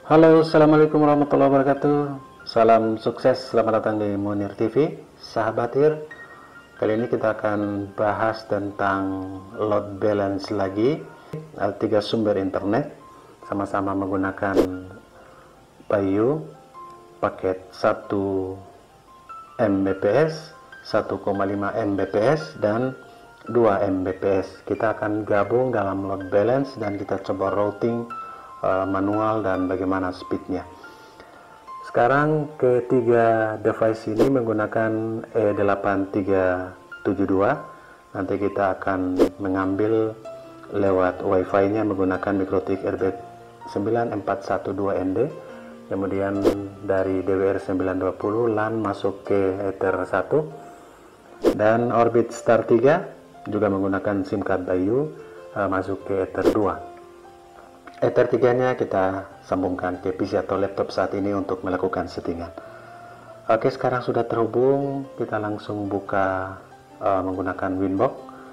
Halo, assalamualaikum warahmatullahi wabarakatuh. Salam sukses, selamat datang di Munir TV. Sahabat IR, kali ini kita akan bahas tentang load balance lagi. Ada 3 sumber internet, sama-sama menggunakan Bayu, paket 1 Mbps, 1,5 Mbps, dan 2 Mbps. Kita akan gabung dalam load balance dan kita coba routing manual dan bagaimana speednya. Sekarang ketiga device ini menggunakan E8372. Nanti kita akan mengambil lewat wifi nya menggunakan MikroTik RB9412ND, kemudian dari DWR920 LAN masuk ke Ether 1, dan Orbit Star 3 juga menggunakan SIM card Bayu masuk ke Ether 2. Ether 3-nya kita sambungkan ke PC atau laptop saat ini untuk melakukan settingan. Oke, sekarang sudah terhubung, kita langsung buka menggunakan Winbox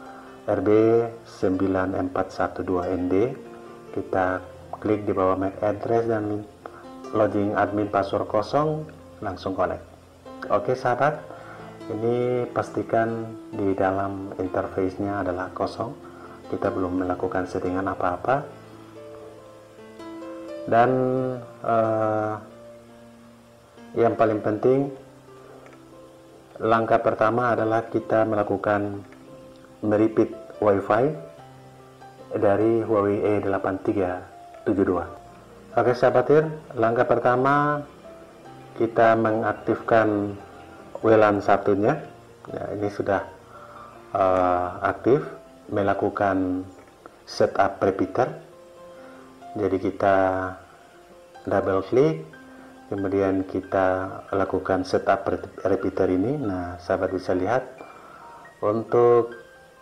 RB9412ND. Kita klik di bawah MAC address dan login admin password kosong, langsung connect. Oke sahabat, ini pastikan di dalam interface-nya adalah kosong, kita belum melakukan settingan apa-apa. Dan yang paling penting, langkah pertama adalah kita melakukan merepeat wifi dari Huawei E8372. Oke sahabat IR, langkah pertama kita mengaktifkan WLAN satunya. Ya, ini sudah aktif, melakukan setup repeater. Jadi kita double klik, kemudian kita lakukan setup repeater ini. Nah, sahabat bisa lihat, untuk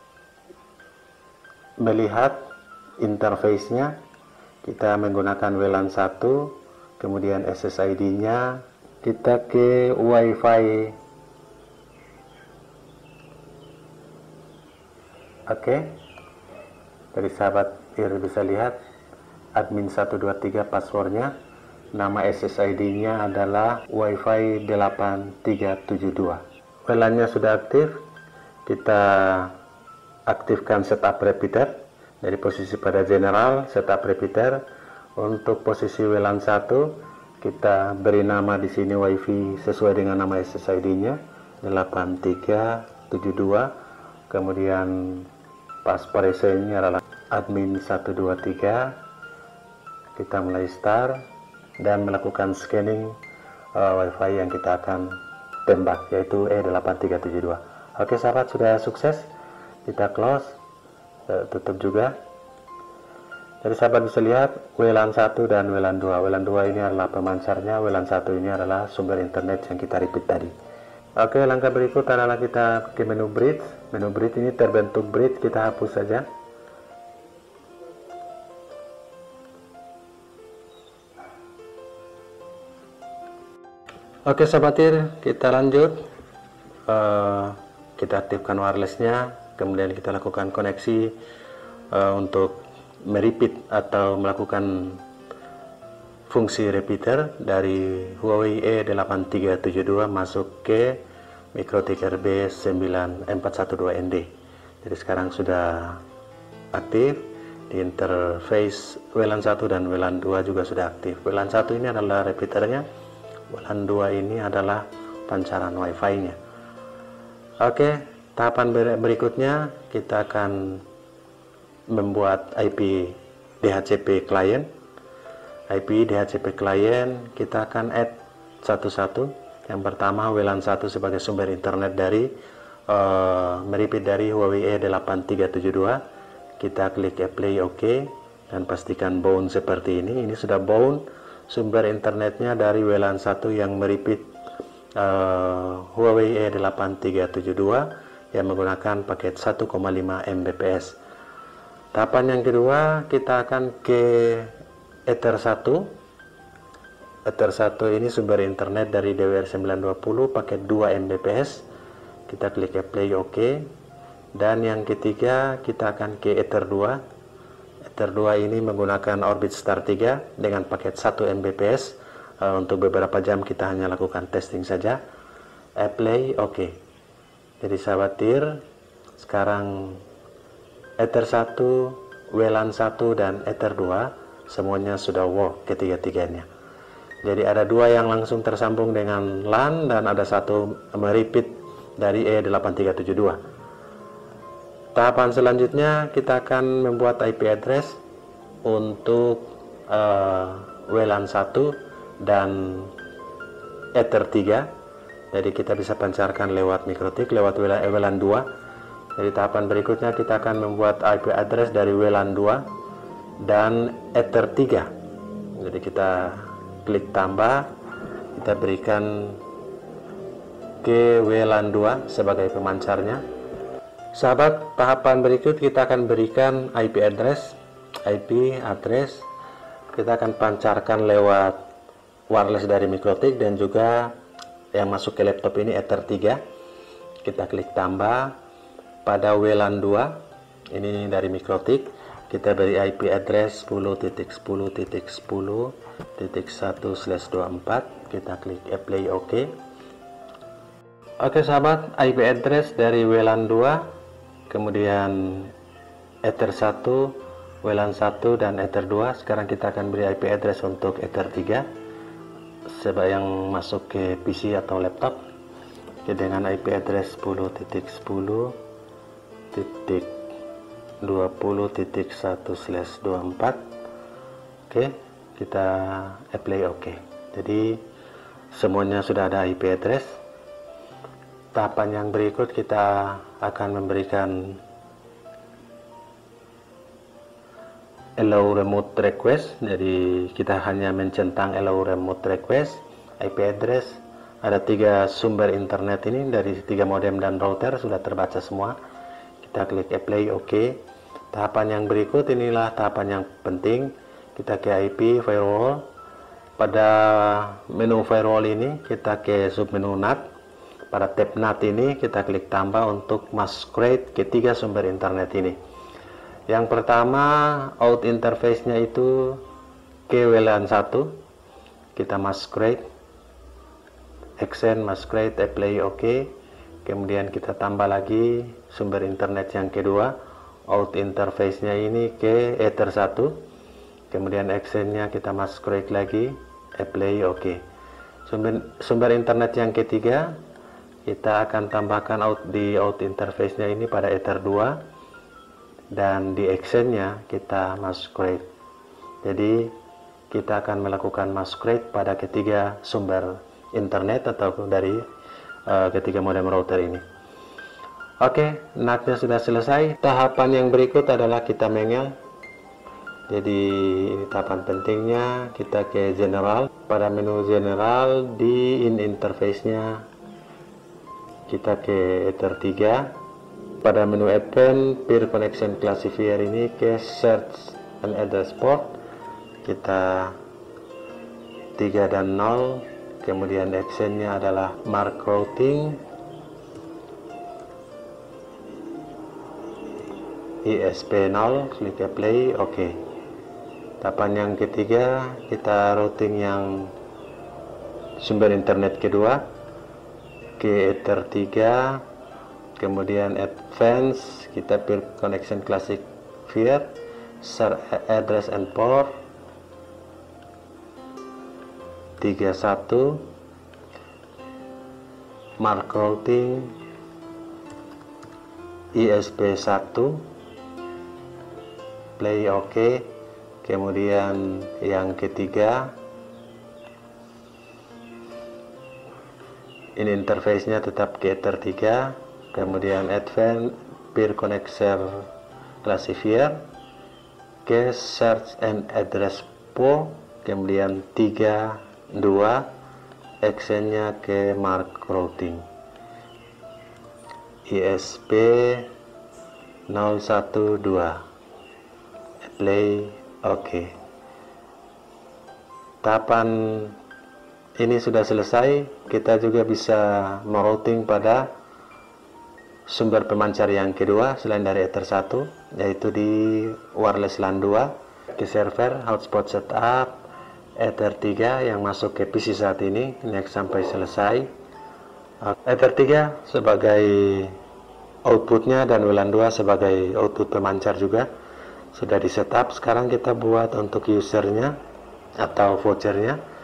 melihat interface-nya kita menggunakan WLAN 1, kemudian SSID-nya kita ke WiFi. Oke, dari sahabat IR bisa lihat admin 123 passwordnya, nama SSID-nya adalah WiFi 8372. WLAN-nya sudah aktif, kita aktifkan setup repeater. Dari posisi pada general setup repeater, untuk posisi WLAN 1 kita beri nama di sini WiFi sesuai dengan nama SSID-nya 8372. Kemudian password-nya adalah admin 123. Kita mulai start dan melakukan scanning wifi yang kita akan tembak, yaitu E8372. Oke sahabat, sudah sukses, kita close, tutup juga. Jadi sahabat bisa lihat WLAN 1 dan WLAN 2. WLAN 2 ini adalah pemancarnya, WLAN 1 ini adalah sumber internet yang kita repeat tadi. Oke, langkah berikut adalah kita ke menu bridge. Menu bridge ini terbentuk bridge, kita hapus saja. Oke sahabat IR, kita lanjut. Kita aktifkan wirelessnya, kemudian kita lakukan koneksi untuk merepeat atau melakukan fungsi repeater dari Huawei E8372 masuk ke MikroTik RB9412ND. Jadi sekarang sudah aktif di interface WLAN 1 dan WLAN 2 juga sudah aktif. WLAN 1 ini adalah repeaternya, WLAN 2 ini adalah pancaran wifi-nya. Oke, tahapan berikutnya kita akan membuat IP DHCP client. IP DHCP client kita akan add satu-satu. Yang pertama WLAN 1 sebagai sumber internet dari merepeat dari Huawei E8372. Kita klik apply OK dan pastikan bound seperti ini. Ini sudah bound. Sumber internetnya dari WLAN 1 yang merepeat Huawei E8372 yang menggunakan paket 1,5 Mbps. Tahapan yang kedua, kita akan ke Ether 1. Ether 1 ini sumber internet dari DWR920 paket 2 Mbps. Kita klik apply OK. Dan yang ketiga, kita akan ke Ether 2. Ether 2 ini menggunakan Orbit Star 3 dengan paket 1 Mbps. Untuk beberapa jam kita hanya lakukan testing saja. Apply, oke. Jadi sahabat TIR, sekarang Ether 1, WLAN 1 dan Ether 2 semuanya sudah work ketiga-tiganya. Jadi ada dua yang langsung tersambung dengan LAN dan ada satu merepeat dari E8372. Tahapan selanjutnya kita akan membuat IP address untuk WLAN 1 dan Ether 3. Jadi kita bisa pancarkan lewat MikroTik, lewat WLAN 2. Jadi tahapan berikutnya kita akan membuat IP address dari WLAN 2 dan Ether 3. Jadi kita klik tambah, kita berikan ke WLAN 2 sebagai pemancarnya. Sahabat, tahapan berikut kita akan berikan IP address. Kita akan pancarkan lewat wireless dari MikroTik dan juga yang masuk ke laptop ini Ether 3. Kita klik tambah pada WLAN 2 ini dari MikroTik. Kita beri IP address 10.10.10.1/24. Kita klik apply, OK. Oke sahabat, IP address dari WLAN 2, kemudian Ether 1, WLAN 1 dan Ether 2. Sekarang kita akan beri IP address untuk Ether 3 sebab yang masuk ke PC atau laptop. Oke, dengan IP address 10.10.20.1/24. Oke, kita apply, OK. Jadi semuanya sudah ada IP address. Tahapan yang berikut kita akan memberikan allow remote request. Jadi kita hanya mencentang allow remote request. IP address ada 3 sumber internet ini dari 3 modem dan router sudah terbaca semua. Kita klik apply, OK. Tahapan yang berikut inilah tahapan yang penting. Kita ke IP firewall. Pada menu firewall ini kita ke submenu NAT. Pada tab NAT ini kita klik tambah untuk masquerade ke 3 sumber internet ini. Yang pertama out interface-nya itu ke WLAN 1. Kita masquerade, extend masquerade, apply, OK. Kemudian kita tambah lagi sumber internet yang kedua, out interface-nya ini ke Ether 1. Kemudian extend-nya kita masquerade lagi, apply, OK. Sumber internet yang ketiga kita akan tambahkan out interface-nya ini pada Ether 2 dan di extend-nya kita masquerade. Jadi kita akan melakukan masquerade pada ketiga sumber internet atau dari ketiga modem router ini. Oke, NAT-nya sudah selesai. Tahapan yang berikut adalah kita mengel. Jadi ini tahapan pentingnya. Kita ke general. Pada menu general di interface-nya kita ke Ether 3. Pada menu advanced peer connection classifier ini ke search and address port. Kita 3 dan 0. Kemudian actionnya adalah mark routing, ISP0, klik apply, OK. Tahapan yang ketiga kita routing yang sumber internet kedua ke Ether 3. Kemudian advance kita peer connection classifier, search address and port 31, mark routing ISP1, play, OK. Kemudian yang ketiga ini interface-nya tetap ke Ether 3. Kemudian advanced peer connection classifier ke search and address port. Kemudian 3 2 actionnya ke mark routing ISP 012, apply, OK. Tahapan ini sudah selesai. Kita juga bisa merouting pada sumber pemancar yang kedua selain dari Ether 1, yaitu di wireless LAN 2 ke server, hotspot setup, Ether 3 yang masuk ke PC saat ini, next sampai selesai. Ether 3 sebagai outputnya dan WLAN 2 sebagai output pemancar juga sudah di setup. Sekarang kita buat untuk usernya atau vouchernya.